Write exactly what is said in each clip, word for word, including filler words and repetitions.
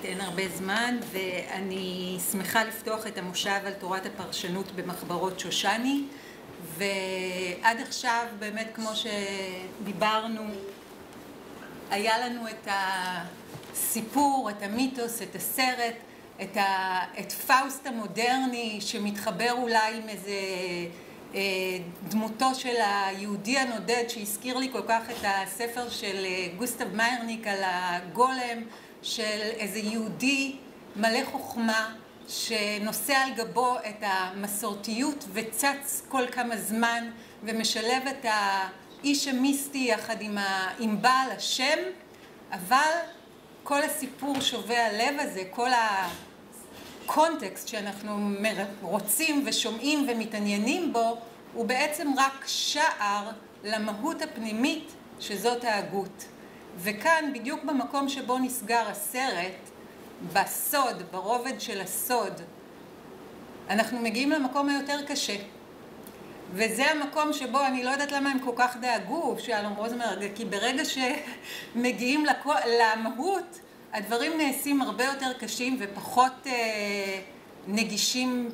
באמת אין הרבה זמן, ואני שמחה לפתוח את המושב על תורת הפרשנות במחברות שושני, ועד עכשיו באמת כמו שדיברנו, היה לנו את הסיפור, את המיתוס, את הסרט, את, ה... את פאוסט המודרני שמתחבר אולי עם איזה אה, דמותו של היהודי הנודד שהזכיר לי כל כך את הספר של גוסטב מיירניק על הגולם, של איזה יהודי מלא חוכמה שנושא על גבו את המסורתיות וצץ כל כמה זמן ומשלב את האיש המיסטי יחד עם, ה... עם בעל השם, אבל כל הסיפור שובה הלב הזה, כל הקונטקסט שאנחנו רוצים ושומעים ומתעניינים בו, הוא בעצם רק שער למהות הפנימית שזאת ההגות. וכאן, בדיוק במקום שבו נסגר הסרט, בסוד, ברובד של הסוד, אנחנו מגיעים למקום היותר קשה. וזה המקום שבו אני לא יודעת למה הם כל כך דאגו, שלום רוזנברג, כי ברגע שמגיעים למהות, הדברים נעשים הרבה יותר קשים ופחות אה, נגישים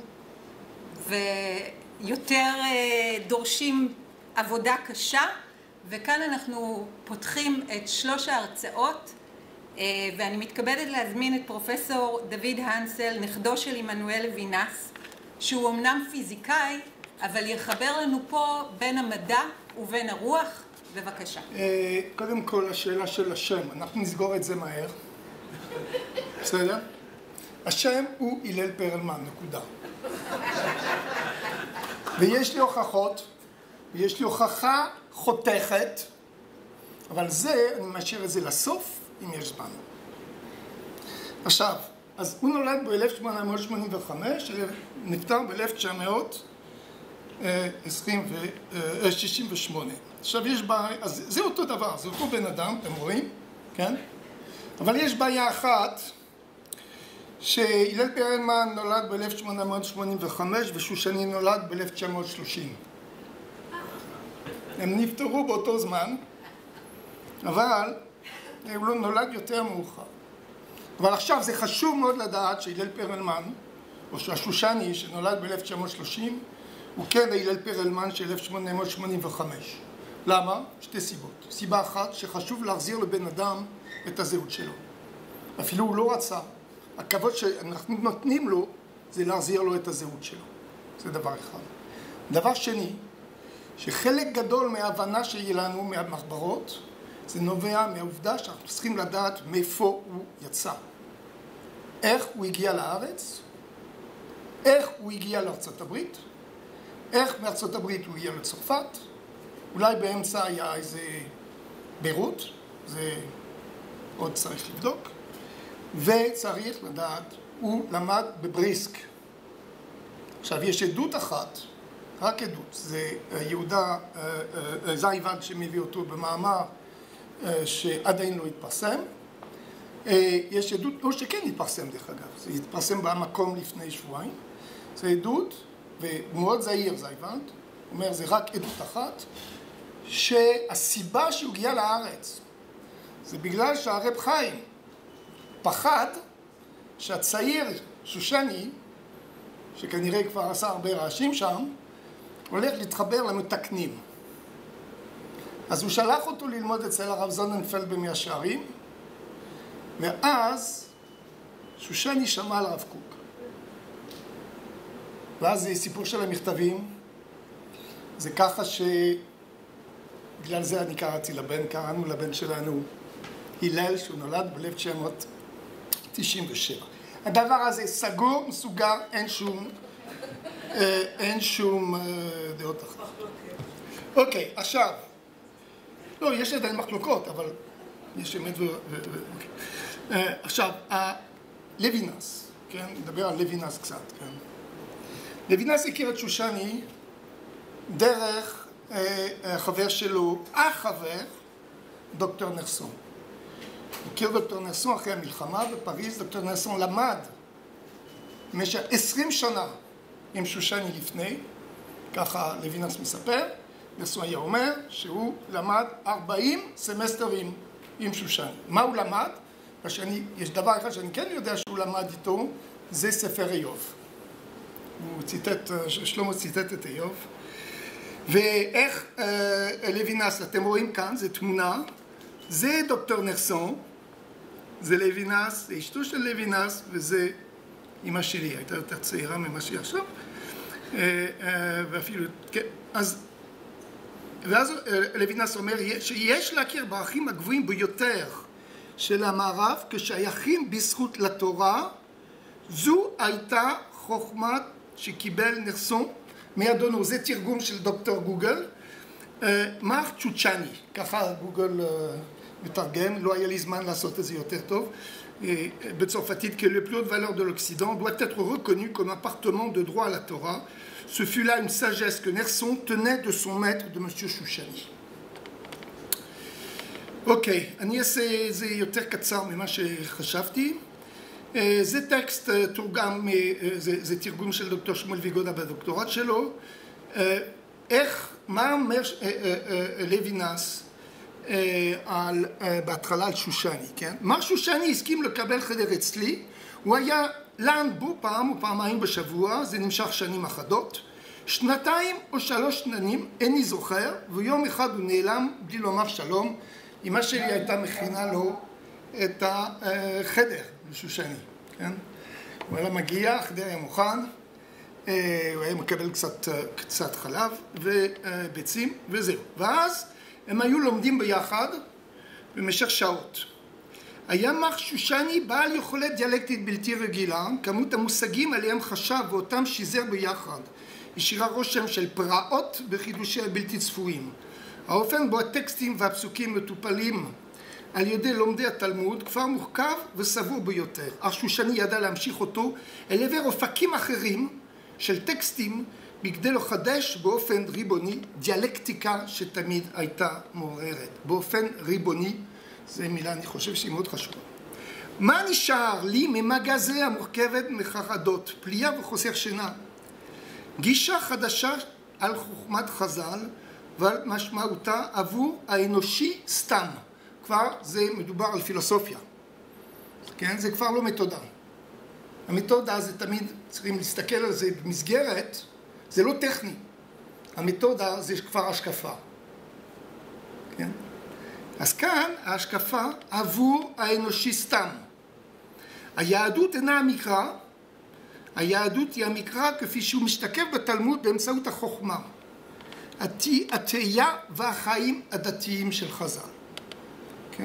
ויותר אה, דורשים עבודה קשה. וכאן אנחנו פותחים את שלוש ההרצאות, אה, ואני מתכבדת להזמין את פרופסור דוד הנסל, נכדו של עמנואל לוינס, שהוא אמנם פיזיקאי, אבל יחבר לנו פה בין המדע ובין הרוח. בבקשה. קודם כל, השאלה של השם. אנחנו נסגור את זה מהר. בסדר? השם הוא הלל פרלמן, נקודה. ויש לי הוכחות, ויש לי הוכחה חותכת, אבל זה, אני משאיר את זה לסוף, אם יש זמן. עכשיו, אז הוא נולד ב-אלף שמונה מאות שמונים וחמש, נפטר ב-אלף תשע מאות שישים ושמונה. עכשיו יש בעיה, אז זה אותו דבר, זה אותו בן אדם, אתם רואים, כן? אבל יש בעיה אחת, שהלל פרלמן נולד ב-אלף שמונה מאות שמונים וחמש ושושני נולד ב-אלף תשע מאות שלושים. הם נפטרו באותו זמן, אבל הוא לא נולד יותר מאוחר. אבל עכשיו זה חשוב מאוד לדעת שהלל פרלמן, או שהשושני שנולד ב-אלף תשע מאות שלושים, הוא כן הלל פרלמן של אלף שמונה מאות שמונים וחמש. למה? שתי סיבות. סיבה אחת, שחשוב להחזיר לבן אדם את הזהות שלו. אפילו הוא לא רצה. הכבוד שאנחנו נותנים לו, זה להחזיר לו את הזהות שלו. זה דבר אחד. דבר שני, שחלק גדול מההבנה שיהיה לנו מהמחברות, זה נובע מהעובדה שאנחנו צריכים לדעת מאיפה הוא יצא. איך הוא הגיע לארץ, איך הוא הגיע לארצות הברית, איך מארצות הברית הוא הגיע לצרפת, אולי באמצע היה איזה ביירות, זה עוד צריך לבדוק, וצריך לדעת, הוא למד בבריסק. עכשיו יש עדות אחת, רק עדות, זה יהודה זייבנד שמביא אותו במאמר שעדיין לא התפרסם. יש עדות, לא שכן התפרסם דרך אגב, זה התפרסם במקום לפני שבועיים, זה עדות, ומאוד זהיר זייבנד, אומר זה רק עדות אחת, שהסיבה שהוא הגיע לארץ זה בגלל שהרב חיים פחד שהצעיר שושני, שכנראה כבר עשה הרבה רעשים שם, הולך להתחבר למתקנים. אז הוא שלח אותו ללמוד אצל הרב זוננפלד במאה שערים, ואז שושני שמע על הרב קוק. ואז זה סיפור של המכתבים, זה ככה ש... בגלל זה אני קראתי לבן, קראנו לבן שלנו הלל, שהוא נולד ב-אלף תשע מאות תשעים ושבע. הדבר הזה סגור, מסוגר, אין שום, אין שום דעות אחרות. אוקיי, עכשיו, לא, יש עדיין מחלוקות, אבל יש אמת ו... עכשיו, לוינס, כן, נדבר על לוינס קצת, כן. לוינס הכיר את שושני דרך חבר שלו, החבר, דוקטור נרסון. הכיר דוקטור נרסון אחרי המלחמה בפריז, דוקטור נרסון למד במשך עשרים שנה עם שושני לפני, ככה לוינס מספר, נרסון היה אומר שהוא למד ארבעים סמסטרים עם שושני. מה הוא למד? שאני, יש דבר אחד שאני כן יודע שהוא למד איתו, זה ספר איוב. הוא ציטט, שלמה ציטט את איוב. ואיך אה, לוינס, אתם רואים כאן, זה תמונה, זה דוקטור נרסון, זה לוינס, זה אשתו של לוינס, וזה אמא שלי, הייתה יותר צעירה ממה שהיא עכשיו. אה, אה, ואפילו, כן, אז, ואז אה, לוינס אומר שיש להכיר בערכים הגבוהים ביותר של המערב כשייכים בזכות לתורה, זו הייתה חוכמת שקיבל נרסון מאדונו. זה תרגום של דוקטור גוגל, מר צ'וצ'אני, ככה גוגל מתרגם, לא היה לי זמן לעשות את זה יותר טוב, בצרפתית, que le plus haute valeur de l'Occident doit être reconnu comme appartenant de droit à la Torah. Ce fut là une sagesse que Nerson tenait de son maître, de monsieur צ'וצ'אני. אוקיי, אני אעשה את זה יותר קצר ממה שחשבתי. זה טקסט תורגם, זה, זה תרגום של דוקטור שמואל ויגודה בדוקטורט שלו. איך, מה אומר לוינס על, בהתחלה על שושני, כן? מר שושני הסכים לקבל חדר אצלי, הוא היה לן בו פעם או פעמיים בשבוע, זה נמשך שנים אחדות, שנתיים או שלוש שנים, איני זוכר, ויום אחד הוא נעלם בלי לומר שלום. אמא שלי הייתה מכינה לו את החדר לשושני, כן? הוא היה מגיע, החדר היה מוכן, הוא היה מקבל קצת, קצת חלב וביצים וזהו. ואז הם היו לומדים ביחד במשך שעות. היה מר שושני בעל יכולת דיאלקטית בלתי רגילה, כמות המושגים עליהם חשב ואותם שיזר ביחד, השאירה רושם של פרעות בחידושי הבלתי צפויים. האופן בו הטקסטים והפסוקים מטופלים על ידי לומדי התלמוד כבר מורכב וסבור ביותר. אך שושני ידע להמשיך אותו אל עבר אופקים אחרים של טקסטים בכדי לחדש באופן ריבוני דיאלקטיקה שתמיד הייתה מעוררת. באופן ריבוני, זו מילה אני חושב שהיא מאוד חשובה. מה נשאר לי ממגזה המורכבת מחרדות, פליאה וחוסר שינה? גישה חדשה על חוכמת חז"ל ועל משמעותה עבור האנושי סתם. כבר זה מדובר על פילוסופיה, כן? זה כבר לא מתודה. המתודה זה תמיד צריכים להסתכל על זה במסגרת, זה לא טכני. המתודה זה כבר השקפה, כן? אז כאן ההשקפה עבור האנושי סתם. היהדות אינה המקרא, היהדות היא המקרא כפי שהוא משתקף בתלמוד באמצעות החוכמה, התהייה והחיים הדתיים של חז"ל. כן?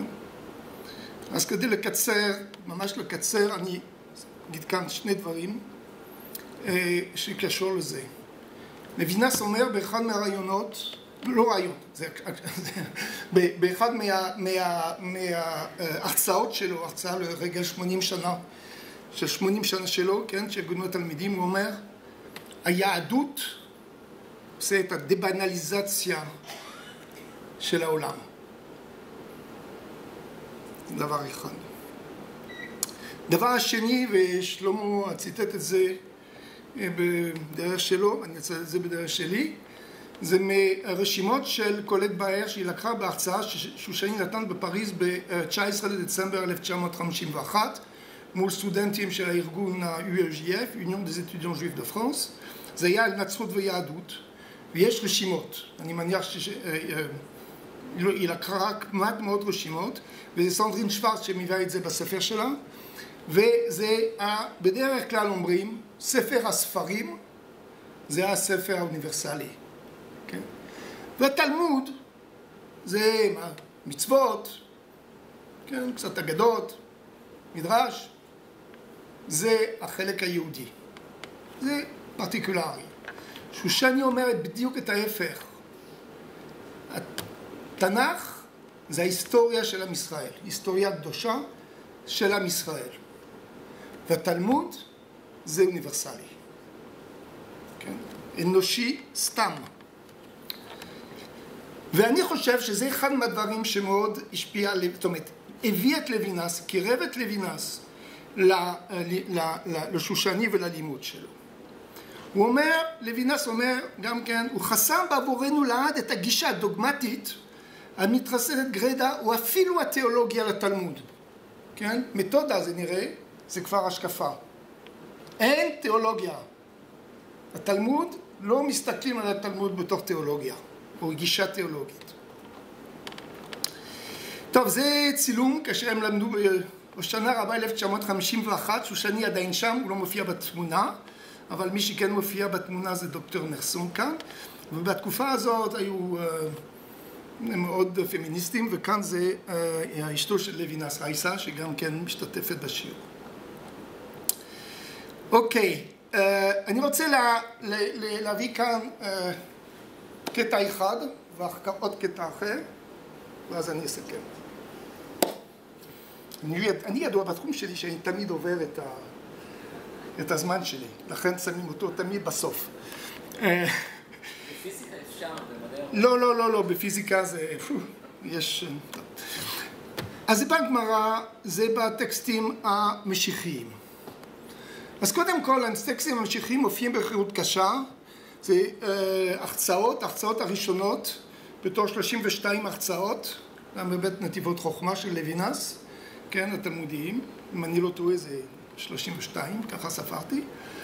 אז כדי לקצר, ממש לקצר, אני אגיד כאן שני דברים אה, שקשור לזה. לוינס אומר באחד מהרעיונות, לא רעיון, זה, זה, באחד מה, מה, מההרצאות שלו, הרצאה לרגל שמונים שנה, של שמונים שנה שלו, כן, של ארגון התלמידים, הוא אומר, היהדות עושה את הדבנליזציה של העולם. דבר אחד. דבר השני, ושלמה ציטט את זה בדרך שלו, אני אצטט את זה בדרך שלי, זה מרשימות של קולט באר שהיא לקחה בהרצאה ששושני נתן בפריז ב-תשעה עשר לדצמבר אלף תשע מאות חמישים ואחת מול סטודנטים של הארגון ה-U E J F, Union des étudiants juifs de France. זה היה על נצרות ויהדות, ויש רשימות. אני מניח שהיא לקחה רק מעט מאוד רשימות, וזה סנדרין שוורץ שמביאה את זה בספר שלה, וזה בדרך כלל אומרים, ספר הספרים זה הספר האוניברסלי. כן? והתלמוד זה מצוות, כן? קצת אגדות, מדרש, זה החלק היהודי. זה פרטיקולרי. שושני אומרת בדיוק את ההפך. התנ"ך זה ההיסטוריה של עם ישראל, היסטוריה קדושה של עם ישראל. והתלמוד זה אוניברסלי. כן? אנושי סתם. ואני חושב שזה אחד מהדברים שמאוד השפיע, זאת אומרת, הביא את לוינס, קירב את לוינס לשושני וללימוד שלו. הוא אומר, לוינס אומר גם כן, הוא חסם בעבורנו לעד את הגישה הדוגמטית המתרסקת גרידא או אפילו התיאולוגיה לתלמוד. כן? מתודה זה נראה, זה כבר השקפה. אין תיאולוגיה. התלמוד, לא מסתכלים על התלמוד בתוך תיאולוגיה, או גישה תיאולוגית. טוב, זה צילום כאשר הם למדו בשנה רבה אלף תשע מאות חמישים ואחת, שושני עדיין שם, הוא לא מופיע בתמונה, אבל מי שכן מופיע בתמונה זה דוקטור נחסון כאן, ובתקופה הזאת היו מאוד פמיניסטים, וכאן זה אשתו של לוינס רייסה, שגם כן משתתפת בשיעור. אוקיי, אני רוצה לה, לה, להביא כאן קטע אחד, ואחר כך עוד קטע אחר, ואז אני אסכם. אני, אני ידוע בתחום שלי שאני תמיד עובר את, ה, את הזמן שלי, לכן שמים אותו תמיד בסוף. בפיזיקה אפשר, במדעי... לא, לא, לא, לא, בפיזיקה זה... יש... אז זה בגמרא, זה בטקסטים המשיחיים. אז קודם כל, הטקסטים המשיחיים מופיעים בחירות קשה, זה הרצאות, הרצאות הראשונות, בתור שלושים ושתיים הרצאות, גם בבית נתיבות חוכמה של לוינס, כן, התלמודיים, אם אני לא טועה זה שלושים ושתיים, ככה ספרתי.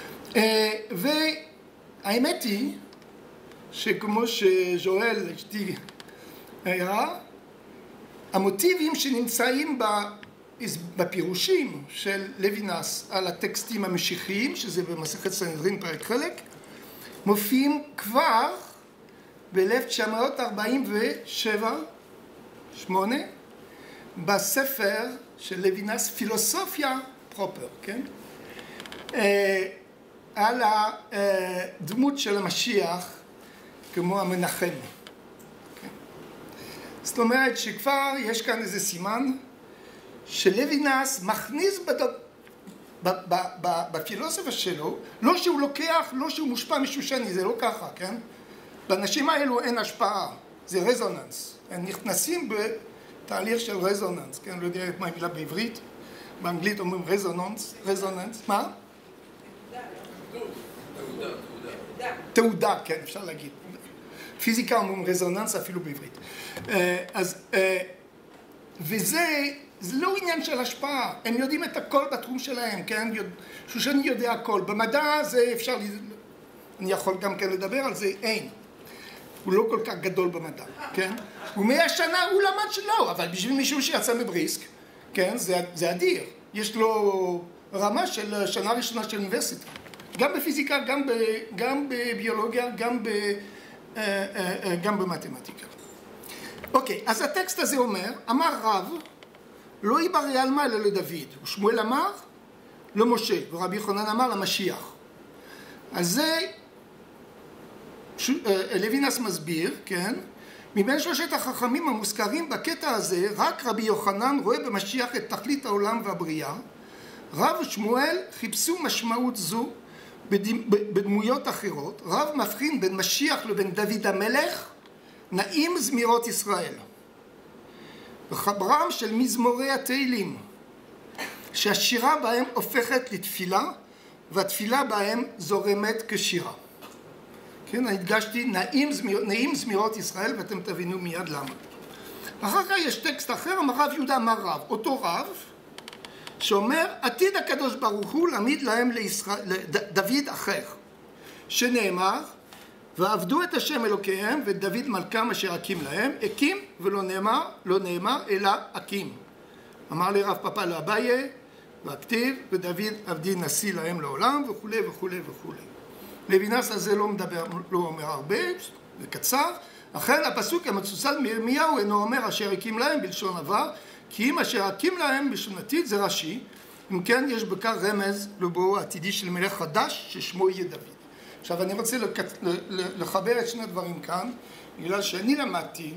והאמת היא, שכמו שז'ואל אשתי הראה, המוטיבים שנמצאים בפירושים של לוינס על הטקסטים המשיחיים, שזה במסכת סנהדרין פרק חלק, מופיעים כבר ב-אלף תשע מאות ארבעים ושבע שמונה בספר של לוינס פילוסופיה פרופר, כן? על הדמות של המשיח כמו המנחם. זאת אומרת שכבר יש כאן איזה סימן שלוינס מכניס בפילוסופיה שלו, לא שהוא לוקח, לא שהוא מושפע משושני, זה לא ככה, כן? לאנשים האלו אין השפעה, זה רזוננס. הם נכנסים בתהליך של רזוננס, כן? לא יודע מה המילה בעברית, באנגלית אומרים רזוננס, רזוננס, מה? תעודה, תעודה. תעודה, כן, אפשר להגיד. פיזיקה אומרים רזוננס אפילו בעברית. אז, וזה, זה לא עניין של השפעה, הם יודעים את הכל בתחום שלהם, כן? שושני יודע הכל. במדע זה אפשר, אני יכול גם כן לדבר על זה, אין. הוא לא כל כך גדול במדע, כן? הוא מאה שנה, הוא למד שלא, אבל בשביל מישהו שיצא מבריסק, כן? זה, זה אדיר. יש לו רמה של שנה ראשונה של אוניברסיטה. גם בפיזיקה, גם, ב, גם בביולוגיה, גם, ב, גם במתמטיקה. אוקיי, אז הטקסט הזה אומר, אמר רב, לא יברא עלמא אלא לדוד, ושמואל אמר, לא משה, ורבי יוחנן אמר למשיח. אז זה לוינס מסביר, כן? מבין שלושת החכמים המוזכרים בקטע הזה, רק רבי יוחנן רואה במשיח את תכלית העולם והבריאה. רב ושמואל חיפשו משמעות זו בדמויות אחרות. רב מבחין בין משיח לבין דוד המלך, נעים זמירות ישראל. וחברם של מזמורי התהילים, שהשירה בהם הופכת לתפילה, והתפילה בהם זורמת כשירה. כן, אני הדגשתי נעים, זמיר, נעים זמירות ישראל, ואתם תבינו מיד למה. אחר כך יש טקסט אחר, אמר רב יהודה אמר רב, אותו רב, שאומר, עתיד הקדוש ברוך הוא להעמיד להם לישראל, לדוד אחר, שנאמר, ועבדו את השם אלוקיהם ואת דוד מלכם אשר הקים להם, הקים ולא נאמר, לא נאמר, אלא הקים. אמר לי רב פפא לאביי, והכתיב, ודוד עבדי נשיא להם לעולם, וכו' וכו' וכו'. לוינס הזה לא מדבר, לא אומר הרבה, זה קצר. אכן הפסוק המצוצד מירמיהו אינו אומר אשר הקים להם בלשון עבר, כי אם אשר הקים להם בלשון עתיד זה רש"י, אם כן יש בכך רמז לבואו העתידי של מלך חדש ששמו יהיה דוד. עכשיו אני רוצה לחבר את שני הדברים כאן, בגלל שאני למדתי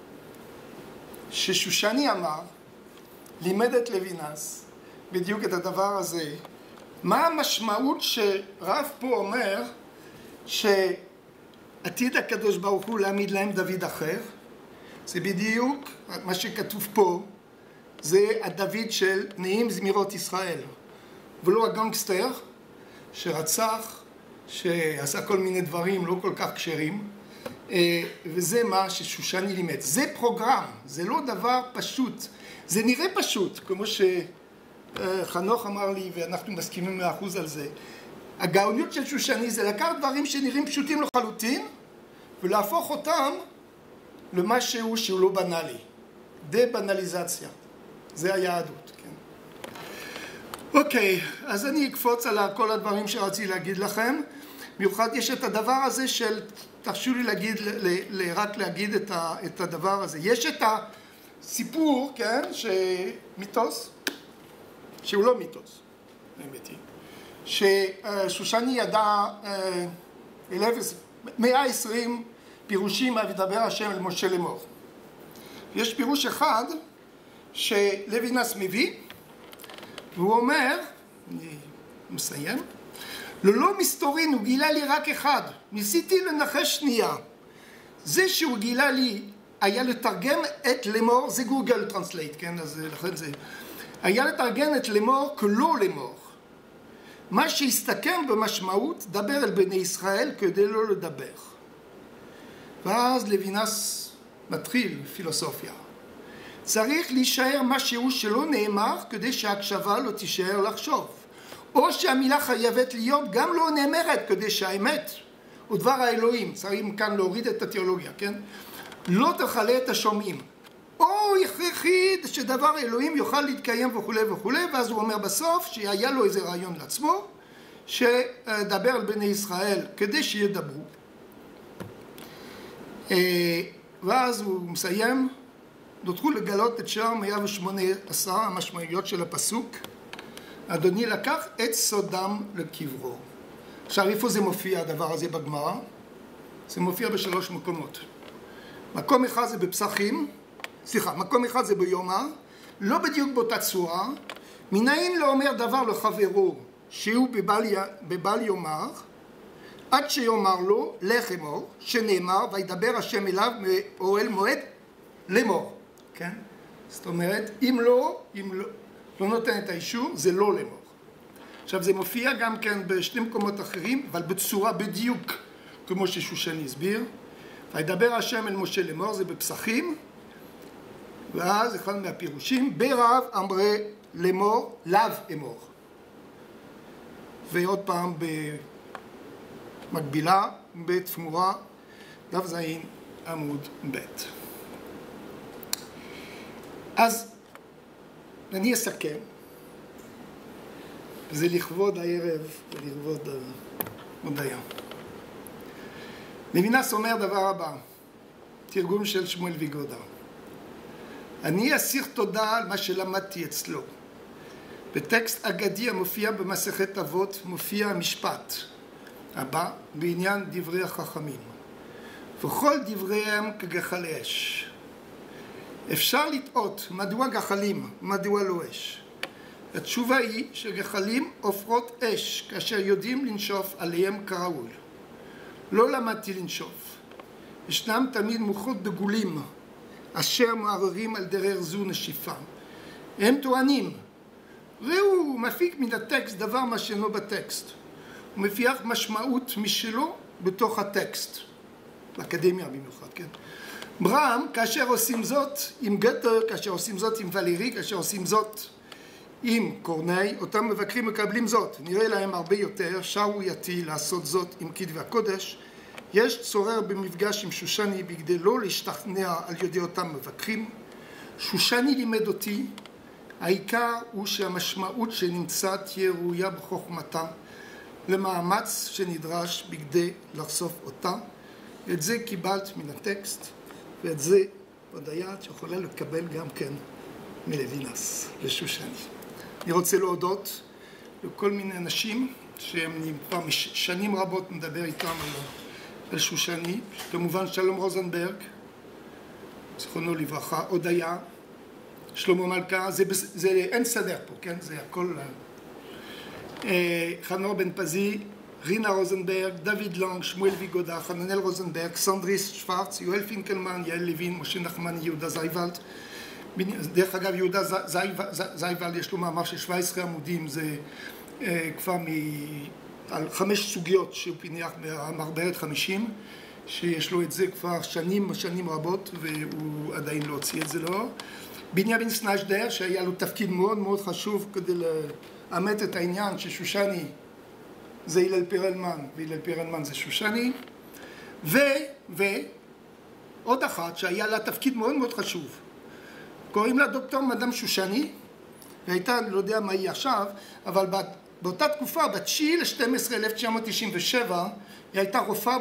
ששושני אמר, לימד את לוינס בדיוק את הדבר הזה, מה המשמעות שרב פה אומר שעתיד הקדוש ברוך הוא להעמיד להם דוד אחר? זה בדיוק מה שכתוב פה, זה הדוד של נעים זמירות ישראל, ולא הגנגסטר שרצח, שעשה כל מיני דברים לא כל כך כשרים, וזה מה ששושני לימד. זה פרוגרם, זה לא דבר פשוט. זה נראה פשוט, כמו ש... חנוך אמר לי, ואנחנו מסכימים מאה אחוז על זה, הגאוניות של שושני זה לקחת דברים שנראים פשוטים לחלוטין, ולהפוך אותם למשהו שהוא לא בנאלי. דה-בנליזציה. זה היהדות, כן. אוקיי, אז אני אקפוץ על כל הדברים שרציתי להגיד לכם. מיוחד יש את הדבר הזה של, תרשו לי להגיד, ל, ל, רק להגיד את, ה, את הדבר הזה. יש את הסיפור, כן, שמיתוס, שהוא לא מיתוס, האמת היא, ששושני ידע מאה ועשרים פירושים מדבר השם אל משה לאמור. יש פירוש אחד שלוינס מביא, והוא אומר, אני מסיים, ללא מסתורין הוא גילה לי רק אחד, ניסיתי לנחש שנייה. זה שהוא גילה לי היה לתרגם את לאמור, זה גוגל טרנסלייט, כן, אז לכן זה, היה לתרגם את לאמור כלא לאמור. מה שהסתכם במשמעות, דבר אל בני ישראל כדי לא לדבר. ואז לוינס מתחיל פילוסופיה. צריך להישאר משהו שלא נאמר כדי שההקשבה לא תישאר לחשוב. או שהמילה חייבת להיות גם לא נאמרת כדי שהאמת הוא דבר האלוהים. צריך כאן להוריד את התיאולוגיה, כן? לא תחלה את השומעים. או הכרחי שדבר אלוהים יוכל להתקיים וכו' וכו', ואז הוא אומר בסוף שהיה לו איזה רעיון לעצמו, שדבר על בני ישראל כדי שידברו. ואז הוא מסיים, נותרו לגלות את שאר מאה ושמונה עשר המשמעויות של הפסוק, אדוני לקח את סודם לקברו. עכשיו איפה זה מופיע הדבר הזה בגמרא? זה מופיע בשלוש מקומות. מקום אחד זה בפסחים, סליחה, מקום אחד זה ביומא, לא בדיוק באותה צורה, מנין לא אומר דבר לחברו שהוא בבל, בבל יאמר, עד שיאמר לו לך אמור, שנאמר וידבר השם אליו מאוהל מועד לאמור, כן? זאת אומרת, אם לא, אם לא, לא נותן את האישור, זה לא לאמור. עכשיו זה מופיע גם כן בשני מקומות אחרים, אבל בצורה בדיוק כמו ששושני הסביר. וידבר השם אל משה לאמור, זה בפסחים, ואז אחד מהפירושים, ברב אמרי לאמור, לאו אמור. ועוד פעם במקבילה, בתמורה, דף זין עמוד ב'. אז אני אסכם, וזה לכבוד הערב ולכבוד הודיה. לוינס אומר דבר הבא, תרגום של שמואל ויגודה. אני אסיר תודה על מה שלמדתי אצלו. בטקסט אגדי המופיע במסכת אבות מופיע המשפט הבא בעניין דברי החכמים. וכל דבריהם כגחלי אש. אפשר לטעות מדוע גחלים, מדוע לא אש. התשובה היא שגחלים עופרות אש כאשר יודעים לנשוף עליהם כראוי. לא למדתי לנשוף. ישנם תמיד מוחות דגולים אשר מערערים על דרך זו נשיפה. הם טוענים, ראו, מפיק מן הטקסט דבר מה שאינו בטקסט. הוא מפיח משמעות משלו בתוך הטקסט. באקדמיה במיוחד, כן? ברם, כאשר עושים זאת עם גתה, כאשר עושים זאת עם ולרי, כאשר עושים זאת עם קורני, אותם מבקרים מקבלים זאת. נראה להם הרבה יותר שערורייתי לעשות זאת עם כתבי הקודש. יש צורר במפגש עם שושני בכדי לא להשתכנע על ידי אותם מבקרים. שושני לימד אותי, העיקר הוא שהמשמעות שנמצא תהיה ראויה בחוכמתה למאמץ שנדרש בכדי לחשוף אותה. את זה קיבלת מן הטקסט, ואת זה הודיה שיכולה לקבל גם כן מלוינס ושושני. אני רוצה להודות לכל מיני אנשים שהם כבר שנים רבות מדבר איתם על, על שושני, כמובן שלום רוזנברג, זכרונו לברכה, הודיה, שלמה מלכה, זה, זה אין סדר פה, כן? זה הכל... חנור בן פזי, רינה רוזנברג, דוד לונג, שמואל ויגודה, חננאל רוזנברג, סנדריס שוורץ, יואל פינקלמן, יעל לוין, משה נחמן, יהודה זייבלד. דרך אגב, יהודה זייבלד יש לו מאמר של שבע עשרה עמודים, זה כבר מ... על חמש סוגיות שהוא פיניח במחברת חמישים, שיש לו את זה כבר שנים, שנים רבות, והוא עדיין לא הוציא את זה לו. בנימין סנז'דר, שהיה לו תפקיד מאוד מאוד חשוב כדי לאמת את העניין ששושני זה הלל פרלמן והלל פרלמן זה שושני, ו... ועוד אחת שהיה לה תפקיד מאוד מאוד חשוב, קוראים לה דוקטור מדאם שושני, והייתה, אני לא יודע מה היא עכשיו, אבל באותה תקופה, ב-תשיעי לשתים עשרה אלף תשע מאות תשעים ושבע, היא הייתה רופאה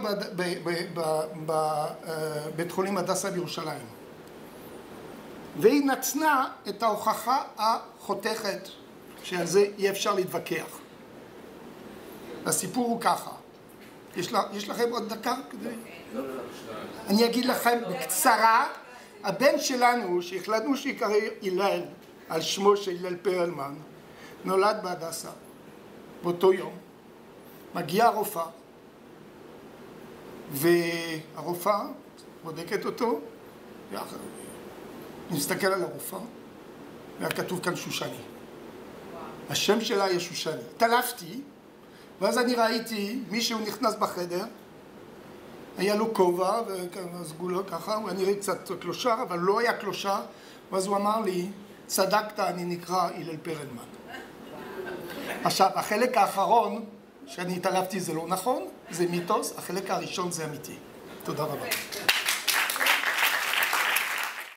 בבית חולים הדסה בירושלים. והיא נתנה את ההוכחה החותכת, שעל זה אי אפשר להתווכח. הסיפור הוא ככה. יש, לה, יש לכם עוד דקה כדי? אני אגיד לכם בקצרה, הבן שלנו, שהחלטנו שיקרא הלל, על שמו של הלל פרלמן, נולד בהדסה. באותו יום מגיעה הרופאה, והרופאה בודקת אותו, אני מסתכל על הרופאה, והיה כתוב כאן שושני. השם שלה היה שושני. תלפתי, ואז אני ראיתי מישהו נכנס בחדר, היה לו כובע, וסגולו ככה, הוא היה נראה קצת קלושר, אבל לא היה קלושר, ואז הוא אמר לי, צדקת, אני נקרא הלל פרלמן. עכשיו, החלק האחרון שאני התעלפתי זה לא נכון, זה מיתוס, החלק הראשון זה אמיתי. תודה רבה.